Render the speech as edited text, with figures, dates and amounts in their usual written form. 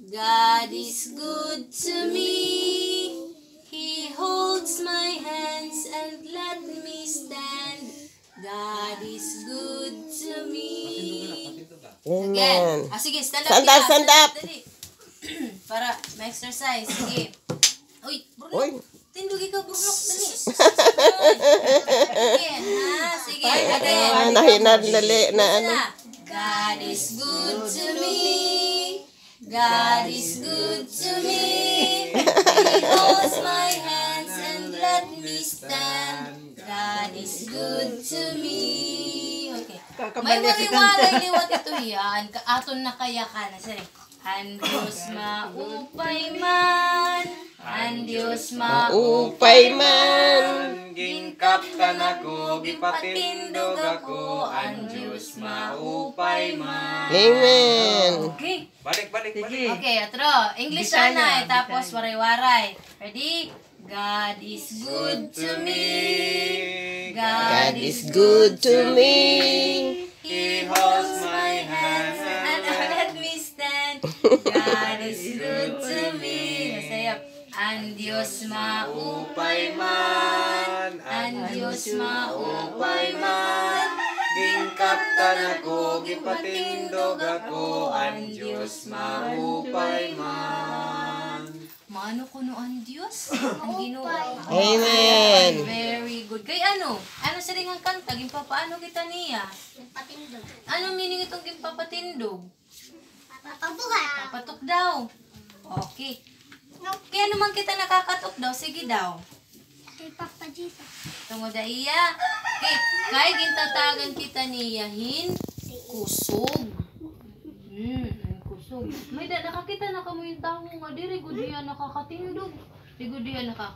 God is good to me. He holds my hands and let me stand. God is good to me. Amen. Sige, stand up. Stand up, stand up. Dali. Para ma-exercise. Sige. Uy, Bruno. Uy. Tindog ikaw, Bruno. Dali. Again, ha? Sige, again. Nahinadali na ano. God is good to me. God is good to me. He holds my hands and let me stand. God is good to me. Okay. May wariwaray liwat ito yan. Aton na kaya ka na. Sige. Ang Diyos maupay man. Ang Diyos maupay man. Gingkaptan ako, gipatindog ako. Ang Diyos maupay man. Amen. Okay. Balik. Okay, atro. English na tapos waray-waray. Ready? God is good to me. God is good to me. He holds my hands And let me stand. God is good to me. Nasayap. Ang Diyos maupay man. Ang Diyos maupay man. Gingkaptan ako, gipatindog ako. Ang Diyos maupay man. Maano ko no ang Diyos? Ang Ginoo. Amen. Very good. Kay ano? Ano sa ringang kanta? Gimpapaano kita niya? Patindog. Ano meaning itong gimpapatindog? Papabuhat. Papatok daw. Okay. Kaya naman kita nakakatok daw. Sige daw. Kay Papa Jesus. Tungod da iya. Okay. Kay gintatagan kita niyahin kusog. Kusog. May nakakita na kamo yung tao nga diri gud diya nakakatindog. Di gud diya